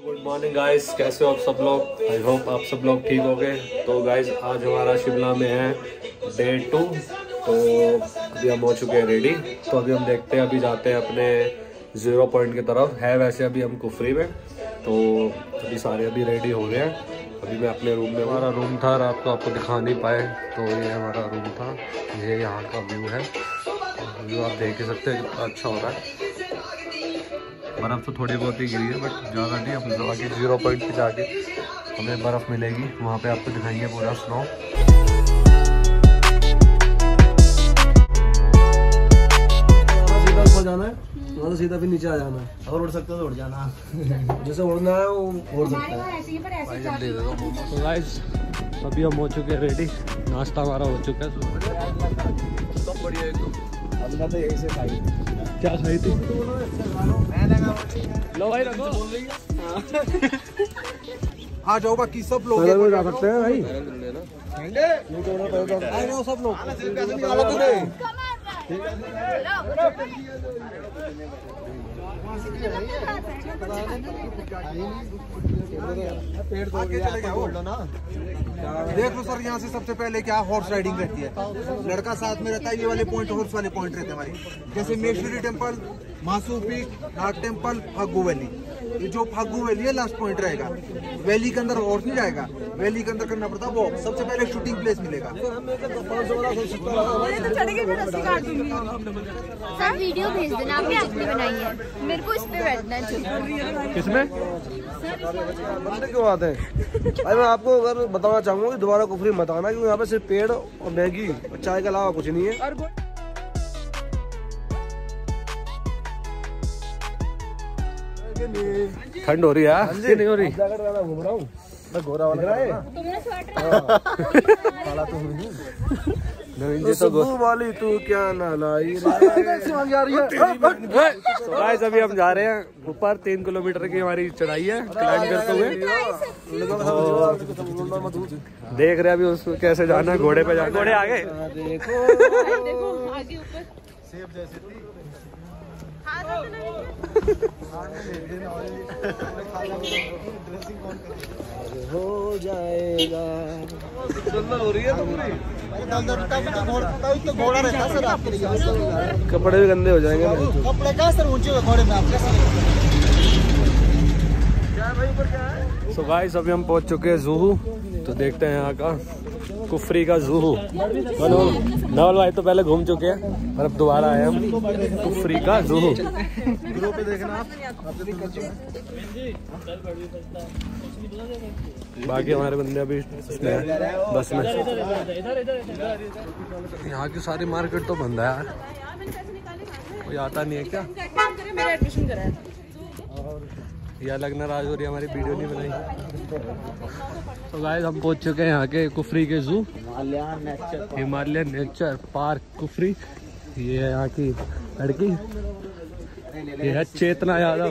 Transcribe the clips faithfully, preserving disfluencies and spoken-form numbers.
Good morning guys, कैसे हो आप सब लोग। आई होप आप सब लोग ठीक हो गए। तो गाइस आज हमारा शिमला में है डे टू। तो अभी हम हो चुके हैं रेडी। तो अभी हम देखते हैं, अभी जाते हैं अपने ज़ीरो पॉइंट की तरफ। है वैसे अभी हम कुफरी में। तो अभी सारे अभी रेडी हो रहे हैं। अभी मैं अपने रूम में, हमारा रूम था, रात को आपको दिखा नहीं पाए। तो ये हमारा रूम था, ये यहाँ का व्यू है। व्यू आप देख ही सकते हैं कितना अच्छा हो रहा है। बर्फ़ तो थोड़ी बहुत ही गिरी है बट ज़्यादा नहीं। हम आगे ज़ीरो पॉइंट पे जाके हमें बर्फ़ मिलेगी, वहाँ पे आपको दिखाएंगे पूरा स्नो। सीधा ऊपर जाना है, वहाँ से सीधा फिर नीचे आ जाना है। अगर उड़ सकते हो तो उड़ जाना। जैसे उड़ना है वो उड़ सकता है। तो गाइस अभी हम हो चुके हैं रेडी। नाश्ता हमारा हो चुका है। सब बढ़िया एकदम। हमने तो यही से खाई। क्या खाई थी? लो भाई रखो। आ जाओ, बाकी सब लोग जा सकते हैं भाई। सब लोग पेड़ तो देख लो सर। यहाँ से सबसे पहले क्या हॉर्स राइडिंग रहती है। लड़का साथ में रहता है। ये वाले पॉइंट हॉर्स वाले पॉइंट रहते हैं हमारे, जैसे Meshwari temple, Masu peak, Nag temple, Fagu valley. ये जो फागू वैली है लास्ट पॉइंट रहेगा। वैली के अंदर हॉर्स नहीं जाएगा। वैली के अंदर करना पड़ता वो। सबसे पहले शूटिंग प्लेस मिलेगा। सर वीडियो भेज देना, आपने अपनी बनाई है। मेरे को इस पे बैठना है। किसमें क्यों आते हैं? अरे मैं आपको अगर बताना चाहूँगा कि दोबारा कुफरी मत आना, क्योंकि यहाँ पे सिर्फ पेड़ और मैगी और चाय के अलावा कुछ नहीं है। ठंड हो रही है, नहीं हो रही? घूम रहा हूँ मैं, गोरा वाला है। तो वाली तू क्या नालाई गाइस अभी हम जा रहे हैं ऊपर। तीन किलोमीटर की हमारी चढ़ाई है, क्लाइंब करते हुए। देख रहे हैं अभी उसको कैसे जाना है। घोड़े पे जाना। घोड़े आगे हो जाएगा। हो रही है तो घोड़ा रहता सर आपके लिए। कपड़े भी गंदे हो जाएंगे। कपड़े क्या सर ऊंचे घोड़े में आप सो गाइस अभी हम पहुंच चुके हैं ज़ूहू। तो देखते हैं यहाँ का कुफरी का ज़ूहू। नवल भाई तो पहले घूम चुके हैं और अब दोबारा आए हम कुफरी का ज़ूहू। पे देखना आप। बाकी हमारे बंदे अभी बस में। यहाँ की सारी मार्केट तो बंद है यार, कोई आता नहीं है क्या? मेरा एडमिशन करा है। ये अलग नाराज हो रही है, हमारी वीडियो नहीं बनाई। तो गाइस हम पहुंच चुके हैं यहाँ के कुफरी के जू, हिमालयन नेचर पार्क कुफरी। ये है यहाँ की लड़की, ये है चेतना यादव।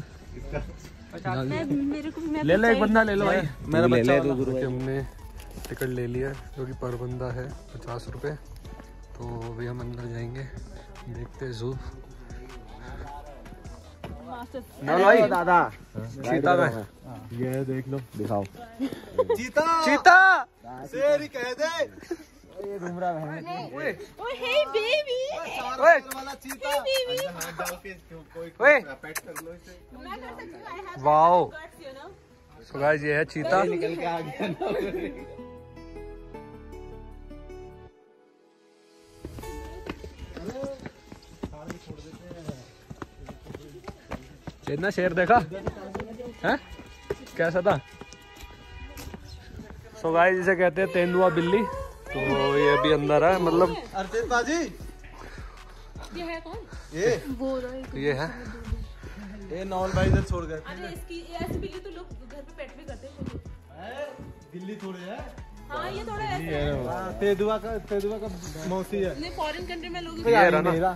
ले ले एक बंदा ले लो भाई, मेरा बच्चा वाला। हमने टिकट ले लिया जो कि पर बंदा है पचास रुपए। तो अभी हम अंदर जाएंगे, देखते हैं जू। भाई दादा चीता का है, ये देख लो, दिखाओ। चीता चीता शेर ही कह दे। ये घूम रहा है। ओए हे बेबी, ओए वाला चीता। ओए पेट कर लो इसे। वाओ। सो गाइस ये है चीता। निकल के आ गया। चेतना शेर देखा है, कैसा था? सो गाइस इसे कहते हैं तेंदुआ बिल्ली। तो ये अभी अंदर है, मतलब अर्चित बाजी ये है कौन? ये वो ये है ये नॉन भाई इधर छोड़ गए। अरे इसकी ऐसी बिल्ली तो लोग घर पे पेट भी करते हैं। दिल्ली थोड़े है। हाँ ये थोड़ा ऐसे है। तेंदुआ का तेंदुआ का मौसी है। नहीं फॉरेन कंट्री में लोग ये रहा ना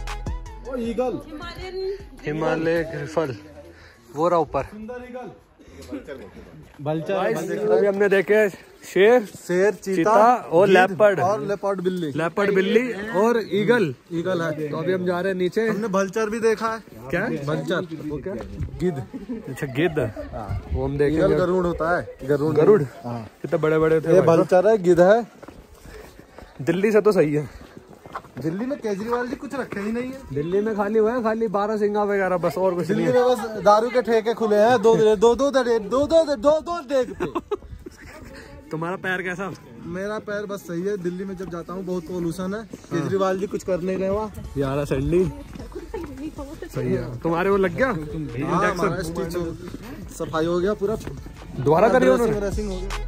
oh eagle, Himalayan Himalaya griffon, वो रहा ऊपर। सुंदर ईगल। अभी हमने देखे शेर, शेर, चीता और लेपर्ड और लेपर्ड बिल्ली, लेपर्ड बिल्ली और ईगल ईगल है। तो अभी हम जा रहे हैं नीचे। हमने भल्चर भी देखा है। क्या भल्चर? वो क्या? गिद्ध। अच्छा गिद्ध, वो हम देखेंगे। ईगल गरुड़ होता है। गरुड़ गरुड़ हाँ। कितने बड़े बड़े थे। ये भल्चर है, गिद्ध है। दिल्ली से तो सही है। दिल्ली में केजरीवाल जी कुछ रखे ही नहीं है। दिल्ली में खाली हुआ है खाली बारह सिंगा वगैरह, बस और कुछ नहीं दिल्ली में बस दारू के ठेके खुले हैं। दो दो दो दो दो दो दो दो दो देख पे। तुम्हारा पैर कैसा? मेरा पैर बस सही है। दिल्ली में जब जाता हूँ बहुत पोल्यूशन है। केजरीवाल जी कुछ कर नहीं रहे वहाँ। यारा सैंडी सही है। तुम्हारे वो लग गया हाँ, हमारा सफाई हो गया पूरा। दोबारा करिए उन्होंने। ड्रेसिंग हो गया।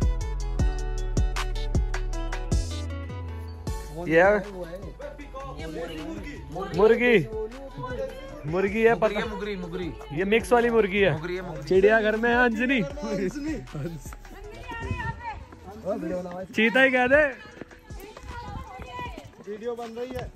ये मुर्गी मुर्गी है पता। मुगरी मुगरी ये मिक्स वाली मुर्गी है। चिड़ियाघर में है अंजनी। चीता ही कह दे। वीडियो बन रही है।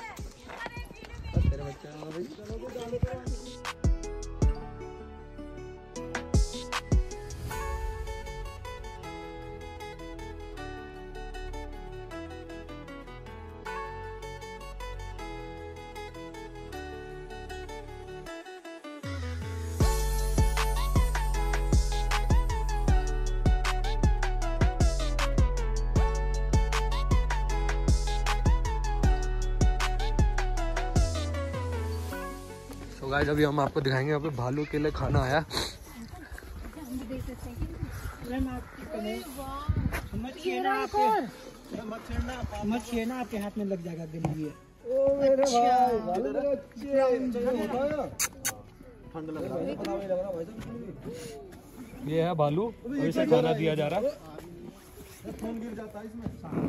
तो गाइस अभी हम आपको दिखाएंगे यहाँ पे भालू के लिए खाना आया। मत छेड़ना, आपके हाथ में लग जाएगा गंदगी। ये है भालू, इसे खाना दिया जा रहा है। फोन गिर जाता है इसमें।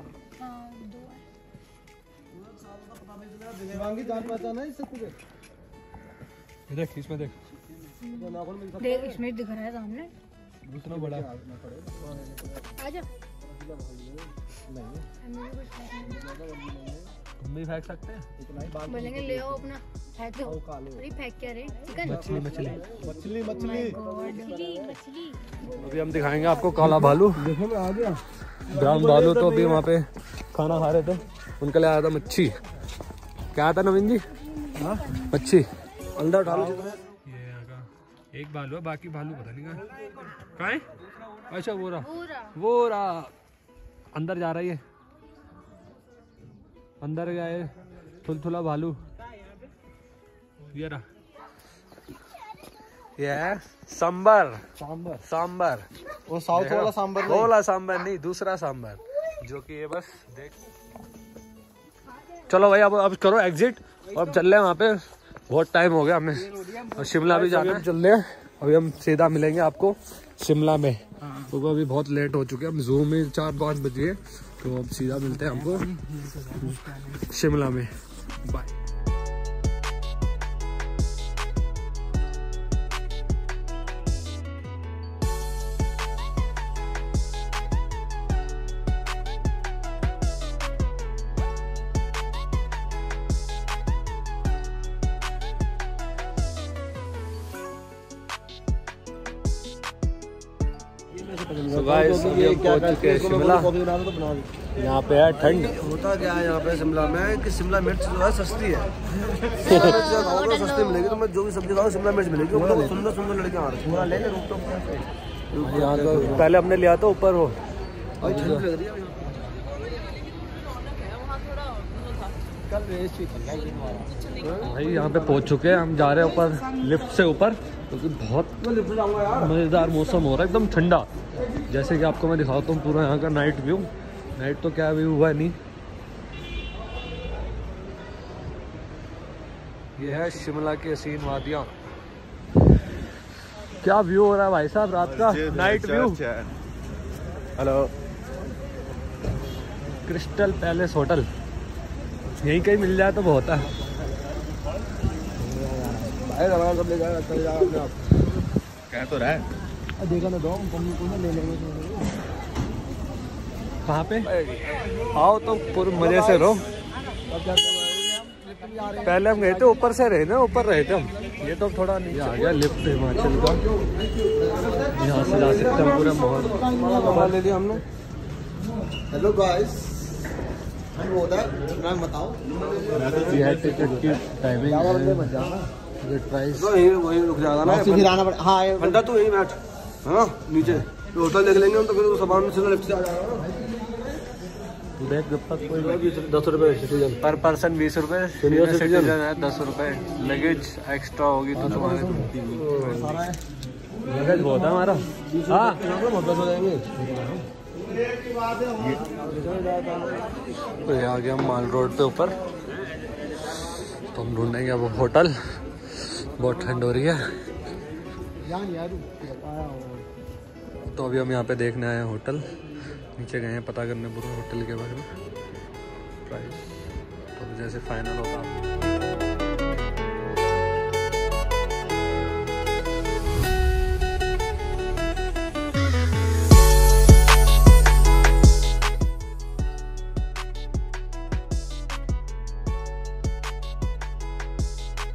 शिवांगी जान पहचान है इससे तुझे? देख इसमें देख देख इसमें दिख रहा है सामने दूसरा बड़ा। आजा तुम भी फेंक सकते हैं। बोलेंगे ले आओ अपना फेंक दो। अरे फेंक क्या रे? चिकन मछली मछली मछली मछली मछली मछली। अभी हम दिखाएंगे आपको काला भालू। देखो मैं आ गया। ब्राउन भालू तो अभी वहाँ पे खाना खा रहे थे, उनके लिए आया था मच्छी। क्या आता नवीन जी? मच्छी अंदर डालो। ये एक भालू है, बाकी भालू पता नहीं कहाँ है। अच्छा वो रहा वो रहा अंदर जा रही है। अंदर गया है थुलथुला भालू। ये रहा ये है सांबर सांबर सांबर वो साउथ वाला सांबर वो वाला सांबर नहीं, दूसरा सांबर जो कि ये बस देख। चलो भाई अब अब करो एग्जिट। अब चल रहे हैं वहाँ पे, बहुत टाइम हो गया हमें और शिमला भी जाना है। चल रहे हैं अभी हम सीधा मिलेंगे आपको शिमला में, क्योंकि अभी बहुत लेट हो चुके हैं। हम जूम में चार पाँच बज गए, तो अब सीधा मिलते हैं हमको शिमला में। बाय। So guys, अभी हम पहुंच चुके हैं शिमला। यहाँ पे है ठंड। होता क्या है यहाँ पे शिमला में कि शिमला मिर्च जो है सस्ती है। शिमला मिर्च जो खाओगे सस्ती मिलेगी। तो मैं जो भी सब्जी खाऊँ शिमला मिर्च मिलेगी। बहुत सुंदर सुंदर लड़कियाँ आ रही हैं। ले ले रूप टॉप। यहाँ तो पहले हमने लिया था ऊपर वो ठंड लग रही है भाई। यहाँ पे पहुंच चुके हैं, हम जा रहे हैं ऊपर लिफ्ट से ऊपर, क्योंकि तो बहुत मज़ेदार मौसम हो रहा है, एकदम ठंडा। जैसे कि आपको मैं दिखाता हूँ पूरा यहाँ का नाइट व्यू। नाइट तो क्या व्यू हुआ नहीं। ये है शिमला के हसीन वादियाँ। क्या व्यू हो रहा है भाई साहब रात का night view. Hello Crystal Palace hotel यहीं कहीं मिल जाए तो बहुत है। क्या तो रहा है देखा ना दो को ले लेंगे। कहाँ पे आओ तो पूरे मजे से रहो। पहले हम गए थे ऊपर से रहे ना, ऊपर रहे थे हम। ये तो थोड़ा नीचे आ गया लिफ्ट हिमाचल का, यहाँ से जा सकते हैं पूरे मॉल। ले लिया हमने। हेलो गाइस, वो नाम बताओ। यह टिकट की टाइमिंग है, प्राइस वही वही रुक जाएगा ना, फिर आना पड़ेगा। हाँ घंटा तो यहीं बैठ, हाँ नीचे होटल देख लेंगे हम, तो फिर सामान से लिफ्ट से आ जाएगा। बैग कोई दस रुपए सिटीजन पर पर्सन, बीस रुपए सीनियर सिटीजन है, दस रुपए लगेज एक्स्ट्रा होगी तो तुम्हारे लगेज बहुत है हमारा। हाँ हो जाएंगे। तो ये आ गया हम माल रोड पे ऊपर, तो हम ढूंढेंगे अब होटल। बहुत ठंड हो रही है, तो अभी हम यहाँ पे देखने आए हैं होटल। नीचे गए हैं पता करने पूरा होटल के बारे में, प्राइस तो जैसे फाइनल होगा।